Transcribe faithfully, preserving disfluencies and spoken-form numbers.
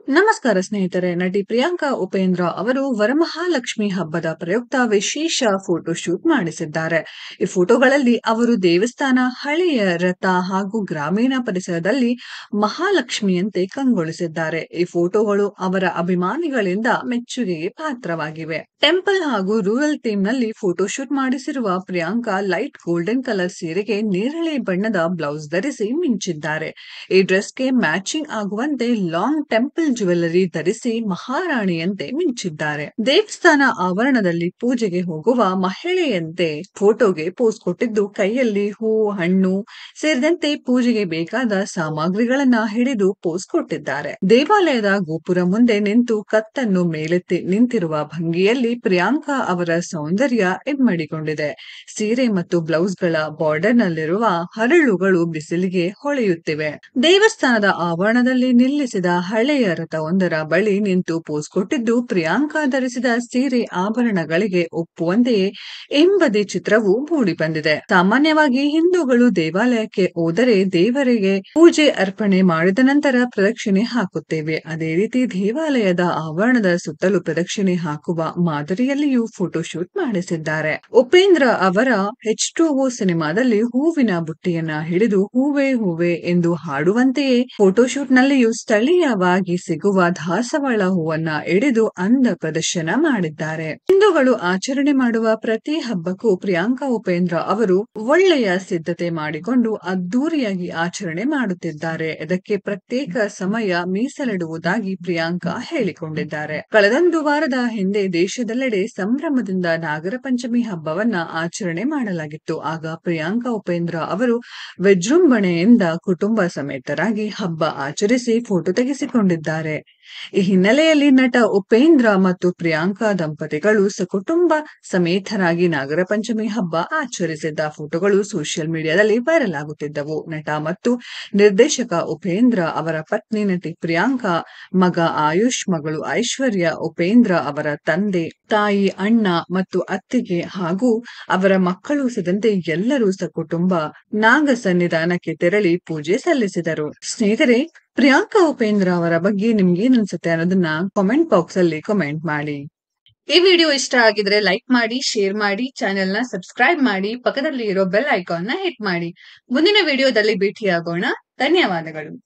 ನಮಸ್ಕಾರ ಸ್ನೇಹಿತರೆ. ನಟಿ ಪ್ರಿಯಾಂಕಾ ಉಪೇಂದ್ರ ಅವರು ವರಮಹಾಲಕ್ಷ್ಮಿ ಹಬ್ಬದ ಪ್ರಯುಕ್ತ ವಿಶೇಷ ಫೋಟೋ ಶೂಟ್ ಮಾಡಿಸಿದ್ದಾರೆ. ಈ ಫೋಟೋಗಳಲ್ಲಿ ಅವರು ದೇವಸ್ಥಾನ, ಹಳೆಯ ರಥ ಹಾಗೂ ಗ್ರಾಮೀಣ ಪರಿಸರದಲ್ಲಿ ಮಹಾಲಕ್ಷ್ಮಿಯಂತೆ ಕಂಗೊಳಿಸಿದ್ದಾರೆ. ಈ ಫೋಟೋಗಳು ಅವರ ಅಭಿಮಾನಿಗಳಿಂದ ಮೆಚ್ಚುಗೆಗೆ ಪಾತ್ರವಾಗಿವೆ. ಟೆಂಪಲ್ ಹಾಗೂ ರೂರಲ್ ಥೀಮ್ ನಲ್ಲಿ ಫೋಟೋ ಶೂಟ್ ಮಾಡಿಸಿರುವ ಪ್ರಿಯಾಂಕಾ ಲೈಟ್ ಗೋಲ್ಡನ್ ಕಲರ್ ಸೀರೆಗೆ ನೇರಳೆ ಬಣ್ಣದ ಬ್ಲೌಸ್ ಧರಿಸಿ ಮಿಂಚಿದ್ದಾರೆ. ಈ ಡ್ರೆಸ್ಗೆ ಮ್ಯಾಚಿಂಗ್ ಆಗುವಂತೆ ಲಾಂಗ್ ಟೆಂಪಲ್ ಜ್ಯುವೆಲರಿ ಧರಿಸಿ ಮಹಾರಾಣಿಯಂತೆ ಮಿಂಚಿದ್ದಾರೆ. ದೇವಸ್ಥಾನ ಆವರಣದಲ್ಲಿ ಪೂಜೆಗೆ ಹೋಗುವ ಮಹಿಳೆಯಂತೆ ಫೋಟೋಗೆ ಪೋಸ್ ಕೊಟ್ಟಿದ್ದು, ಕೈಯಲ್ಲಿ ಹೂ, ಹಣ್ಣು ಸೇರಿದಂತೆ ಪೂಜೆಗೆ ಬೇಕಾದ ಸಾಮಗ್ರಿಗಳನ್ನ ಹಿಡಿದು ಪೋಸ್ ಕೊಟ್ಟಿದ್ದಾರೆ. ದೇವಾಲಯದ ಗೋಪುರ ಮುಂದೆ ನಿಂತು ಕತ್ತನ್ನು ಮೇಲೆತ್ತಿ ನಿಂತಿರುವ ಭಂಗಿಯಲ್ಲಿ ಪ್ರಿಯಾಂಕಾ ಅವರ ಸೌಂದರ್ಯ ಇಮ್ಮಡಿಗೊಂಡಿದೆ. ಸೀರೆ ಮತ್ತು ಬ್ಲೌಸ್ಗಳ ಬಾರ್ಡರ್ ನಲ್ಲಿರುವ ಹರಳುಗಳು ಬಿಸಿಲಿಗೆ ಹೊಳೆಯುತ್ತಿವೆ. ದೇವಸ್ಥಾನದ ಆವರಣದಲ್ಲಿ ನಿಲ್ಲಿಸಿದ ಹಳೆಯ ರಥವೊಂದರ ಬಳಿ ನಿಂತು ಪೋಸ್ ಕೊಟ್ಟಿದ್ದು, ಪ್ರಿಯಾಂಕಾ ಧರಿಸಿದ ಸೀರೆ ಆಭರಣಗಳಿಗೆ ಒಪ್ಪುವಂತೆಯೇ ಎಂಬದಿ ಚಿತ್ರವು ಮೂಡಿಬಂದಿದೆ. ಸಾಮಾನ್ಯವಾಗಿ ಹಿಂದೂಗಳು ದೇವಾಲಯಕ್ಕೆ ಹೋದರೆ ದೇವರಿಗೆ ಪೂಜೆ ಅರ್ಪಣೆ ಮಾಡಿದ ನಂತರ ಪ್ರದಕ್ಷಿಣೆ ಹಾಕುತ್ತೇವೆ. ಅದೇ ರೀತಿ ದೇವಾಲಯದ ಆವರಣದ ಸುತ್ತಲೂ ಪ್ರದಕ್ಷಿಣೆ ಹಾಕುವ ಮಾದರಿಯಲ್ಲಿಯೂ ಫೋಟೋ ಶೂಟ್ ಮಾಡಿಸಿದ್ದಾರೆ. ಉಪೇಂದ್ರ ಅವರ ಎಚ್ ಟು ಓ ಸಿನಿಮಾದಲ್ಲಿ ಹೂವಿನ ಬುಟ್ಟಿಯನ್ನ ಹಿಡಿದು ಹೂವೆ ಹೂವೆ ಎಂದು ಹಾಡುವಂತೆಯೇ ಫೋಟೋಶೂಟ್ ನಲ್ಲಿಯೂ ಸ್ಥಳೀಯವಾಗಿ ಸಿಗುವ ದಾಸವಾಳ ಹೂವನ್ನ ಹಿಡಿದು ಅಂದ ಪ್ರದರ್ಶನ ಮಾಡಿದ್ದಾರೆ. ಹಿಂದೂಗಳು ಆಚರಣೆ ಮಾಡುವ ಪ್ರತಿ ಹಬ್ಬಕ್ಕೂ ಪ್ರಿಯಾಂಕಾ ಉಪೇಂದ್ರ ಅವರು ಒಳ್ಳೆಯ ಸಿದ್ಧತೆ ಮಾಡಿಕೊಂಡು ಅದ್ದೂರಿಯಾಗಿ ಆಚರಣೆ ಮಾಡುತ್ತಿದ್ದಾರೆ. ಇದಕ್ಕೆ ಪ್ರತ್ಯೇಕ ಸಮಯ ಮೀಸಲಿಡುವುದಾಗಿ ಪ್ರಿಯಾಂಕಾ ಹೇಳಿಕೊಂಡಿದ್ದಾರೆ. ಕಳೆದೊಂದು ವಾರದ ಹಿಂದೆ ದೇಶದೆಲ್ಲೆಡೆ ಸಂಭ್ರಮದಿಂದ ನಾಗರ ಪಂಚಮಿ ಹಬ್ಬವನ್ನ ಆಚರಣೆ ಮಾಡಲಾಗಿತ್ತು. ಆಗ ಪ್ರಿಯಾಂಕಾ ಉಪೇಂದ್ರ ಅವರು ವಿಜೃಂಭಣೆಯಿಂದ ಕುಟುಂಬ ಸಮೇತರಾಗಿ ಹಬ್ಬ ಆಚರಿಸಿ ಫೋಟೋ ತೆಗೆಸಿಕೊಂಡಿದ್ದಾರೆ. ಈ ಹಿನ್ನೆಲೆಯಲ್ಲಿ ನಟ ಉಪೇಂದ್ರ ಮತ್ತು ಪ್ರಿಯಾಂಕಾ ದಂಪತಿಗಳು ಸಕುಟುಂಬ ಸಮೇತರಾಗಿ ನಾಗರ ಪಂಚಮಿ ಹಬ್ಬ ಆಚರಿಸಿದ್ದ ಫೋಟೋಗಳು ಸೋಷಿಯಲ್ ಮೀಡಿಯಾದಲ್ಲಿ ವೈರಲ್ ಆಗುತ್ತಿದ್ದವು. ನಟ ಮತ್ತು ನಿರ್ದೇಶಕ ಉಪೇಂದ್ರ ಅವರ ಪತ್ನಿ ನಟಿ ಪ್ರಿಯಾಂಕಾ, ಮಗ ಆಯುಷ್, ಮಗಳು ಐಶ್ವರ್ಯ ಉಪೇಂದ್ರ ಅವರ ತಂದೆ, ತಾಯಿ, ಅಣ್ಣ ಮತ್ತು ಅತ್ತಿಗೆ ಹಾಗೂ ಅವರ ಮಕ್ಕಳು ಸೇರಿದಂತೆ ಎಲ್ಲರೂ ಸಕುಟುಂಬ ನಾಗ ಸನ್ನಿಧಾನಕ್ಕೆ ತೆರಳಿ ಪೂಜೆ ಸಲ್ಲಿಸಿದರು. ಸ್ನೇಹಿತರೆ, ಪ್ರಿಯಾಂಕಾ ಉಪೇಂದ್ರ ಅವರ ಬಗ್ಗೆ ನಿಮ್ಗೆ ಏನ್ ಅನ್ಸುತ್ತೆ ಅನ್ನೋದನ್ನ ಕಾಮೆಂಟ್ ಬಾಕ್ಸ್ ಅಲ್ಲಿ ಕಾಮೆಂಟ್ ಮಾಡಿ. ಈ ವಿಡಿಯೋ ಇಷ್ಟ ಆಗಿದ್ರೆ ಲೈಕ್ ಮಾಡಿ, ಶೇರ್ ಮಾಡಿ, ಚಾನೆಲ್ ನ ಸಬ್ಸ್ಕ್ರೈಬ್ ಮಾಡಿ, ಪಕ್ಕದಲ್ಲಿ ಇರೋ ಬೆಲ್ ಐಕಾನ್ ನ ಹಿಟ್ ಮಾಡಿ. ಮುಂದಿನ ವಿಡಿಯೋದಲ್ಲಿ ಭೇಟಿಯಾಗೋಣ. ಧನ್ಯವಾದಗಳು.